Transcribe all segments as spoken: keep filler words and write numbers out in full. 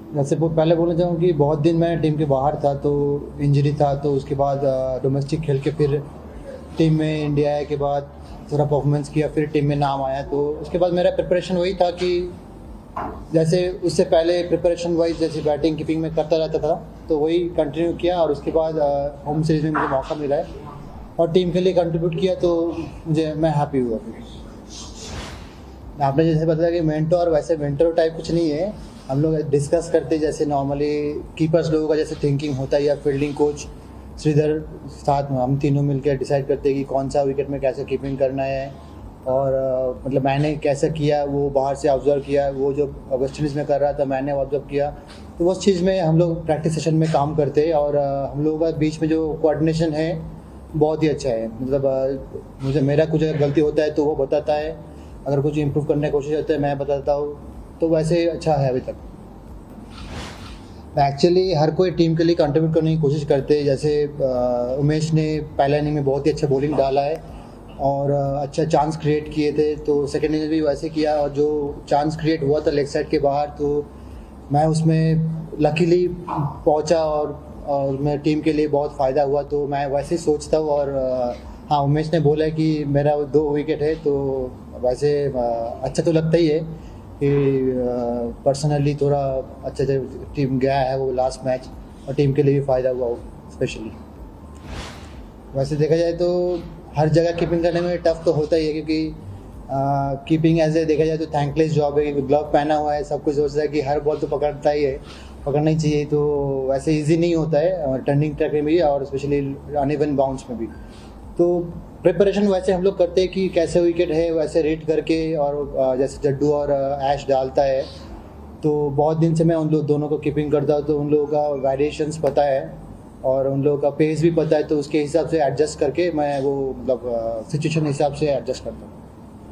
वैसे बहुत पहले बोलना चाहूँ कि बहुत दिन मैं टीम के बाहर था, तो इंजरी था, तो उसके बाद डोमेस्टिक खेल के फिर टीम में इंडिया आए के बाद थोड़ा परफॉर्मेंस किया, फिर टीम में नाम आया। तो उसके बाद मेरा प्रिपरेशन वही था कि जैसे उससे पहले प्रिपरेशन वाइज जैसे बैटिंग कीपिंग में करता रहता था, तो वही कंटिन्यू किया। और उसके बाद होम सीरीज़ में मुझे मौका मिला है और टीम के लिए कंट्रीब्यूट किया, तो मुझे मैं हैप्पी हुआ। आपने जैसे बताया कि मेंटोर, वैसे मेंटोर टाइप कुछ नहीं है। हम लोग डिस्कस करते जैसे नॉर्मली कीपर्स लोगों का जैसे थिंकिंग होता है, या फील्डिंग कोच श्रीधर साथ में हम तीनों मिलकर डिसाइड करते हैं कि कौन सा विकेट में कैसे कीपिंग करना है। और uh, मतलब मैंने कैसे किया, वो बाहर से ऑब्जर्व किया, वो जो वेस्ट इंडीज़ में कर रहा था मैंने ऑब्जर्व किया। तो उस चीज़ में हम लोग प्रैक्टिस सेशन में काम करते हैं। और uh, हम लोगों का बीच में जो कोऑर्डिनेशन है बहुत ही अच्छा है। मतलब uh, मुझे मेरा कुछ अगर गलती होता है तो वो बताता है, अगर कुछ इम्प्रूव करने की कोशिश होती है मैं बताता हूँ। तो वैसे अच्छा है अभी तक। एक्चुअली हर कोई टीम के लिए कंट्रीब्यूट करने की कोशिश करते हैं। जैसे उमेश ने पहले इनिंग में बहुत ही अच्छा बॉलिंग डाला है और अच्छा चांस क्रिएट किए थे, तो सेकेंड इनिंग भी वैसे किया। और जो चांस क्रिएट हुआ था लेग साइड के बाहर, तो मैं उसमें लकीली पहुंचा और और मेरी टीम के लिए बहुत फ़ायदा हुआ। तो मैं वैसे ही सोचता हूँ। और हाँ, उमेश ने बोला कि मेरा दो विकेट है, तो वैसे अच्छा तो लगता ही है कि पर्सनली थोड़ा अच्छा टीम गया है वो लास्ट मैच, और टीम के लिए भी फ़ायदा हुआ स्पेशली। वैसे देखा जाए तो हर जगह कीपिंग करने में टफ तो होता ही है, क्योंकि कीपिंग एज ए देखा जाए तो थैंकलेस जॉब है। ग्लव पहना हुआ है, सब कुछ सोचता है कि हर बॉल तो पकड़ता ही है, पकड़ना ही चाहिए। तो वैसे इजी नहीं होता है टर्निंग ट्रैक में भी, और स्पेशली अनइवन बाउंस में भी। तो प्रिपरेशन वैसे हम लोग करते हैं कि कैसे विकेट है वैसे रेट करके। और जैसे जड्डू और ऐश डालता है, तो बहुत दिन से मैं उन लोग दोनों को कीपिंग करता हूँ, तो उन लोगों का वेरिएशंस पता है और उन लोगों का पेस भी पता है। तो उसके हिसाब से एडजस्ट करके मैं वो मतलब सिचुएशन हिसाब से एडजस्ट करता हूँ।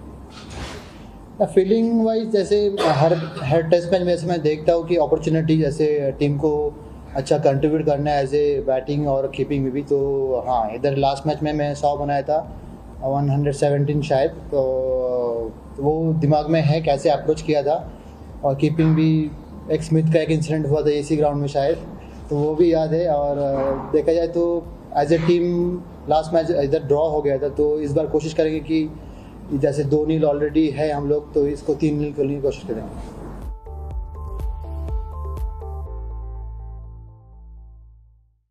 फील्डिंग वाइज जैसे हर हर टेस्ट मैच में से मैं देखता हूँ कि अपॉर्चुनिटी जैसे टीम को अच्छा कंट्रीब्यूट करना है एज ए बैटिंग और कीपिंग में भी। तो हाँ, इधर लास्ट मैच में मैं सौ बनाया था, वन हंड्रेड सेवेंटीन शायद। तो वो दिमाग में है कैसे अप्रोच किया था। और कीपिंग भी एक स्मिथ का एक इंसिडेंट हुआ था इसी ग्राउंड में शायद, तो वो भी याद है। और देखा जाए तो as a team last match इधर ड्रॉ हो गया था, तो इस बार कोशिश करेंगे कि जैसे दो नील ऑलरेडी है हम लोग, तो इसको तीन नील करने की कोशिश करेंगे।